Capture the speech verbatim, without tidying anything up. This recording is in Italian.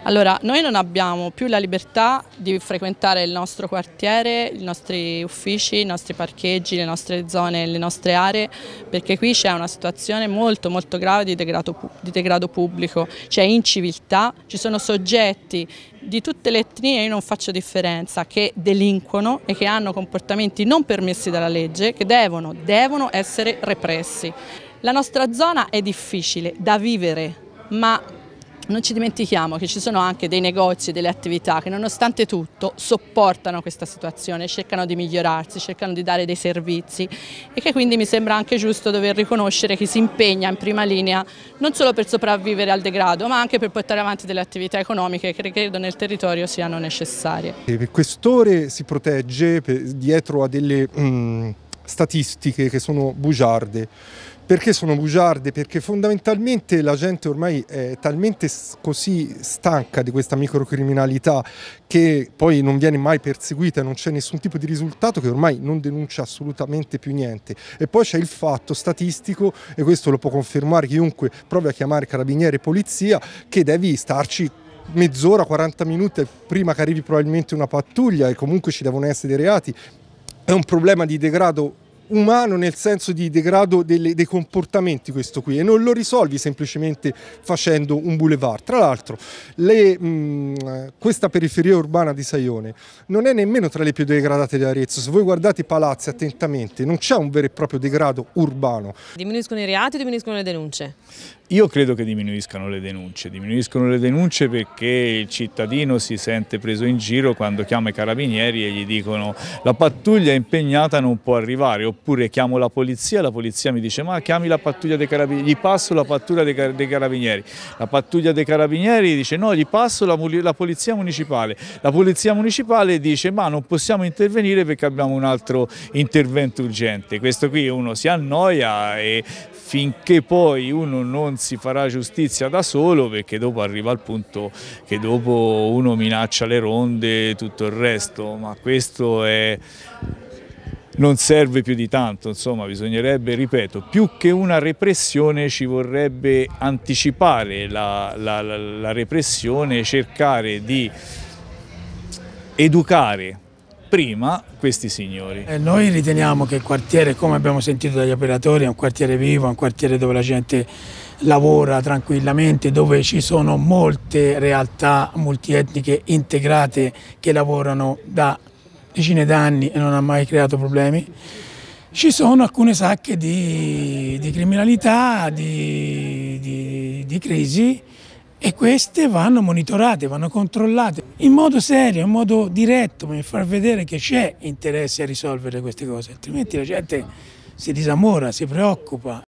Allora, noi non abbiamo più la libertà di frequentare il nostro quartiere, i nostri uffici, i nostri parcheggi, le nostre zone, le nostre aree, perché qui c'è una situazione molto molto grave di degrado, di degrado pubblico, c'è inciviltà, ci sono soggetti di tutte le etnie, io non faccio differenza, che delinquono e che hanno comportamenti non permessi dalla legge, che devono, devono essere repressi. La nostra zona è difficile da vivere, ma non ci dimentichiamo che ci sono anche dei negozi, delle attività che nonostante tutto sopportano questa situazione, cercano di migliorarsi, cercano di dare dei servizi e che quindi mi sembra anche giusto dover riconoscere chi si impegna in prima linea non solo per sopravvivere al degrado ma anche per portare avanti delle attività economiche che credo nel territorio siano necessarie. Il questore si protegge dietro a delle mm, statistiche che sono bugiarde. Perché sono bugiarde? Perché fondamentalmente la gente ormai è talmente così stanca di questa microcriminalità che poi non viene mai perseguita, non c'è nessun tipo di risultato, che ormai non denuncia assolutamente più niente. E poi c'è il fatto statistico, e questo lo può confermare chiunque provi a chiamare carabinieri e polizia, che devi starci mezz'ora, quaranta minuti prima che arrivi probabilmente una pattuglia e comunque ci devono essere dei reati. È un problema di degrado umano, nel senso di degrado delle, dei comportamenti, questo qui, e non lo risolvi semplicemente facendo un boulevard. Tra l'altro questa periferia urbana di Saione non è nemmeno tra le più degradate di Arezzo. Se voi guardate i palazzi attentamente non c'è un vero e proprio degrado urbano. Diminuiscono i reati o diminuiscono le denunce? Io credo che diminuiscano le denunce, diminuiscono le denunce perché il cittadino si sente preso in giro quando chiama i carabinieri e gli dicono la pattuglia è impegnata, non può arrivare, oppure chiamo la polizia, la polizia mi dice ma chiami la pattuglia dei carabinieri, gli passo la pattuglia dei, car dei carabinieri, la pattuglia dei carabinieri dice no, gli passo la, la polizia municipale, la polizia municipale dice ma non possiamo intervenire perché abbiamo un altro intervento urgente. Questo qui uno si annoia e finché poi uno non si farà giustizia da solo, perché dopo arriva al punto che dopo uno minaccia le ronde e tutto il resto, ma questo è... non serve più di tanto, insomma bisognerebbe, ripeto, più che una repressione ci vorrebbe anticipare la, la, la, la repressione, cercare di educare prima questi signori. Eh, noi riteniamo che il quartiere, come abbiamo sentito dagli operatori, è un quartiere vivo, è un quartiere dove la gente lavora tranquillamente, dove ci sono molte realtà multietniche integrate che lavorano da decine d'anni e non ha mai creato problemi. Ci sono alcune sacche di, di criminalità, di, di, di crisi, e queste vanno monitorate, vanno controllate in modo serio, in modo diretto, per far vedere che c'è interesse a risolvere queste cose, altrimenti la gente si disamora, si preoccupa.